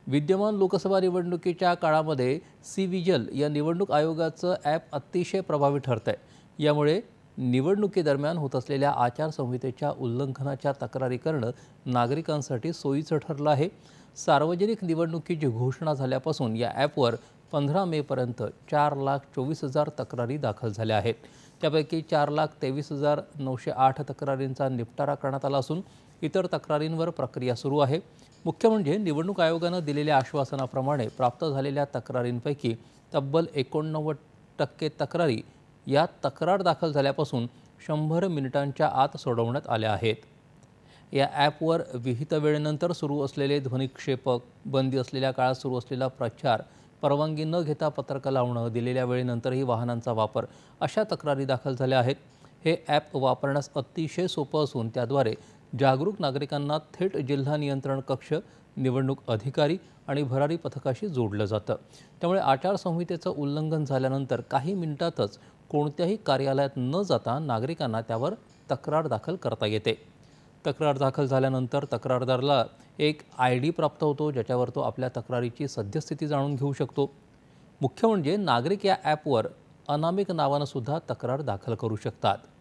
विद्यमान लोकसभा निवडणुकीच्या काळामध्ये सी-विजिल या निवडणूक आयोगाचं ॲप अतिशय प्रभावी ठरतंय। यामुळे निवडणुकीदरम्यान होत असलेल्या आचारसंहितेच्या उल्लंघनाच्या तक्रारी करणं नागरिकांसाठी सोयीचं ठरलं आहे। सार्वजनिक निवडणुकीची घोषणा झाल्यापासून या ॲपवर 15 मेपर्यंत 4,24,000 तक्रारी दाखल झाल्या आहेत। त्यापैकी 4,23,908 तक्रारींचा निपटारा करण्यात आला असून इतर तक्रारींवर प्रक्रिया सुरू आहे। मुख्य म्हणजे निवडणूक आयोगानं दिलेल्या आश्वासनाप्रमाणे प्राप्त झालेल्या तक्रारींपैकी तब्बल 89% तक्रारी या तक्रार दाखल झाल्यापासून 100 मिनिटांच्या आत सोडवण्यात आल्या आहेत। या ॲपवर विहित वेळेनंतर सुरू असलेले ध्वनिक्षेपक, बंदी असलेल्या काळात सुरू असलेला प्रचार, परवानगी न घेता पत्रकं लावणं, दिलेल्या वेळेनंतरही वाहनांचा वापर अशा तक्रारी दाखल झाल्या आहेत। हे ॲप वापरण्यास अतिशय सोपं असून त्याद्वारे जागरूक नागरिकांना थेट जिल्हा नियंत्रण कक्ष, निवडणूक अधिकारी आणि भरारी पथकाशी जोडलं जातं। त्यामुळे आचारसंहितेचं उल्लंघन झाल्यानंतर काही मिनिटातच कोणत्याही कार्यालयात न जाता नागरिकांना त्यावर तक्रार दाखल करता येते। तक्रार दाखल झाल्यानंतर तक्रारदाराला एक ID प्राप्त होतो, ज्याच्यावर तो आपल्या तक्रारीची सद्यस्थिती जाणून घेऊ शकतो। मुख्य म्हणजे नागरिक या ॲपवर अनामिक नावानं सुद्धा तक्रार दाखल करू शकतात।